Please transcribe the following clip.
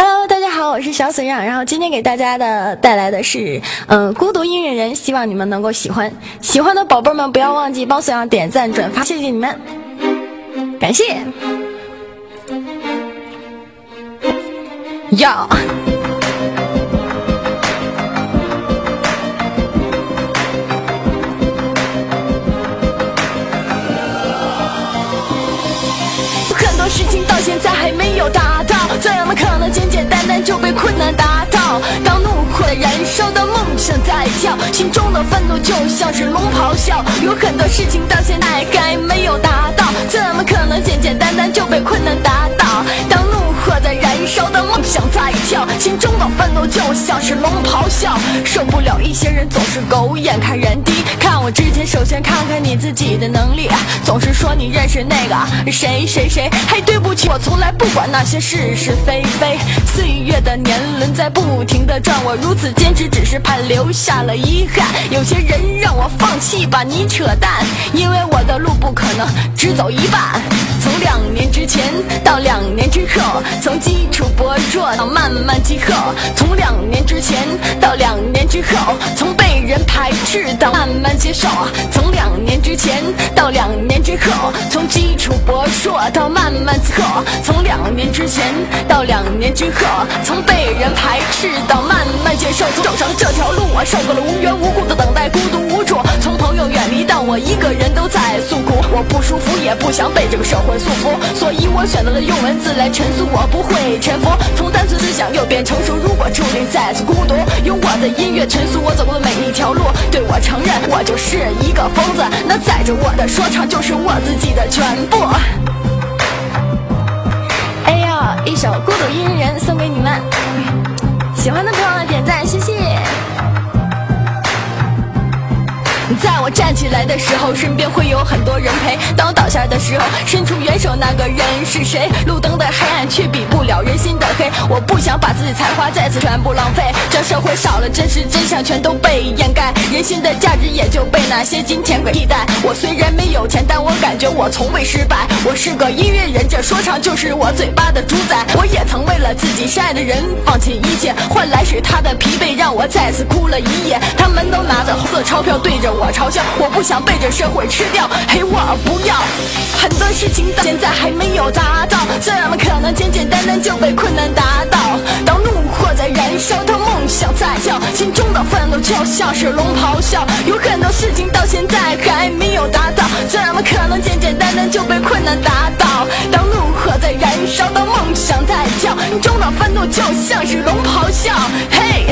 Hello， 大家好，我是小沈阳，然后今天给大家带来的是孤独音乐人，希望你们能够喜欢。喜欢的宝贝们不要忘记帮沈阳点赞转发，谢谢你们，感谢。要。很多事情到现在还没有达到，这样的可能简简单单就被困难打倒。当怒火燃烧的梦想在跳，心中的愤怒就像是龙咆哮。有很多事情到现在还没有达到，这样的可能简简单单就被困难打倒。当怒火在燃烧的梦想在跳，心中的愤怒就像是龙咆哮。受不了一些人总是狗眼看人低，看我之前首先看看你自己的能力，总是说你认识那个谁谁谁，嘿，对不起，我从来不管那些是是非非。岁月的年轮在不停地转，我如此坚持只是怕留下了遗憾。有些人让我放弃吧，你扯淡，因为我的路不可能只走一半。从2年之前到2年之后，从基础薄弱到慢慢集合。从2年之前到2年之后，从被人排斥到慢慢接受。从2年之前到2年之后，从基础薄弱到慢慢集合。从2年之前到2年之后，从被人排斥到慢慢接受。走上这条路，我受够了无缘无故的等待，孤独无助。从朋友远离到我一个人都在诉苦，我不舒服也不想被这个社会束缚，所以我选择了用文字来陈述，我不会沉浮。从单纯思想又变成熟，如果注定再次孤独，用我的音乐陈述我走过的每一条路。对，我承认我就是一个疯子，那载着我的说唱就是我自己的全部。哎呀，一首孤独音乐人送给你们，喜欢的朋友们点赞，谢谢。在我站起来的时候，身边会有很多人陪；当我倒下的时候，伸出援手那个人是谁？路灯的黑暗却比不了人心的黑。我不想把自己才华再次全部浪费，这社会少了真实真相全都被掩盖，人心的价值也就被那些金钱给替代。我虽然没有钱，但我感觉我从未失败。我是个音乐人，这说唱就是我嘴巴的主宰。我也曾为了自己深爱的人放弃一切，换来是他的疲惫让我再次哭了一夜。他们都拿着红色钞票对着我嘲笑，我不想被这社会吃掉，嘿，我不要。很多事情到现在还没有达到，这样的可能简简单单就被困难打倒。当怒火在燃烧，当梦想在跳，心中的愤怒就像是龙咆哮。有很多事情到现在还没有达到，这样的可能简简单单就被困难打倒。当怒火在燃烧，当梦想在跳，心中的愤怒就像是龙咆哮，嘿。